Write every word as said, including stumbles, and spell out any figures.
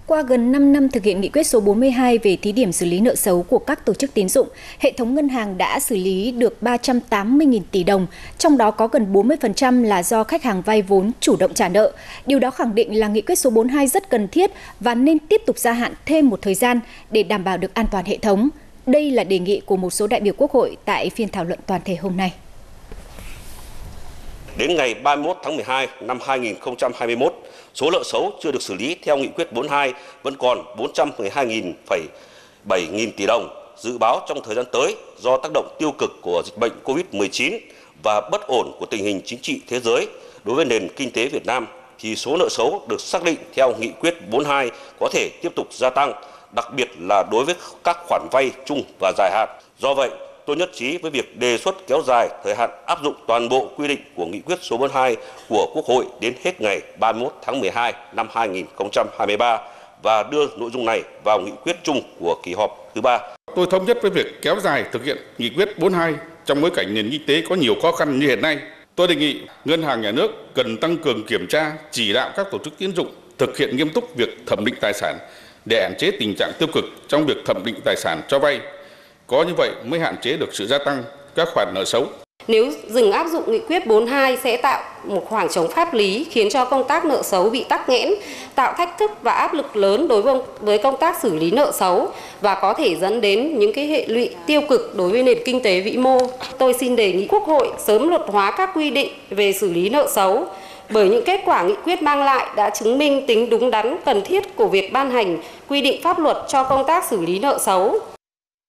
Qua gần năm năm thực hiện nghị quyết số bốn mươi hai về thí điểm xử lý nợ xấu của các tổ chức tín dụng, hệ thống ngân hàng đã xử lý được ba trăm tám mươi nghìn tỷ đồng, trong đó có gần bốn mươi phần trăm là do khách hàng vay vốn chủ động trả nợ. Điều đó khẳng định là nghị quyết số bốn mươi hai rất cần thiết và nên tiếp tục gia hạn thêm một thời gian để đảm bảo được an toàn hệ thống. Đây là đề nghị của một số đại biểu Quốc hội tại phiên thảo luận toàn thể hôm nay. Đến ngày ba mươi mốt tháng mười hai năm hai nghìn không trăm hai mươi mốt, số nợ xấu chưa được xử lý theo nghị quyết bốn mươi hai vẫn còn bốn trăm mười hai nghìn bảy nghìn tỷ đồng. Dự báo trong thời gian tới, do tác động tiêu cực của dịch bệnh Covid mười chín và bất ổn của tình hình chính trị thế giới đối với nền kinh tế Việt Nam, thì số nợ xấu được xác định theo nghị quyết bốn mươi hai có thể tiếp tục gia tăng, đặc biệt là đối với các khoản vay chung và dài hạn. Do vậy, tôi nhất trí với việc đề xuất kéo dài thời hạn áp dụng toàn bộ quy định của nghị quyết số bốn mươi hai của Quốc hội đến hết ngày ba mươi mốt tháng mười hai năm hai nghìn không trăm hai mươi ba và đưa nội dung này vào nghị quyết chung của kỳ họp thứ ba. Tôi thống nhất với việc kéo dài thực hiện nghị quyết bốn mươi hai trong bối cảnh nền kinh tế có nhiều khó khăn như hiện nay. Tôi đề nghị Ngân hàng Nhà nước cần tăng cường kiểm tra, chỉ đạo các tổ chức tín dụng thực hiện nghiêm túc việc thẩm định tài sản để hạn chế tình trạng tiêu cực trong việc thẩm định tài sản cho vay. Có như vậy mới hạn chế được sự gia tăng các khoản nợ xấu. Nếu dừng áp dụng nghị quyết bốn mươi hai sẽ tạo một khoảng trống pháp lý khiến cho công tác nợ xấu bị tắc nghẽn, tạo thách thức và áp lực lớn đối với công tác xử lý nợ xấu và có thể dẫn đến những cái hệ lụy tiêu cực đối với nền kinh tế vĩ mô. Tôi xin đề nghị Quốc hội sớm luật hóa các quy định về xử lý nợ xấu, bởi những kết quả nghị quyết mang lại đã chứng minh tính đúng đắn cần thiết của việc ban hành quy định pháp luật cho công tác xử lý nợ xấu.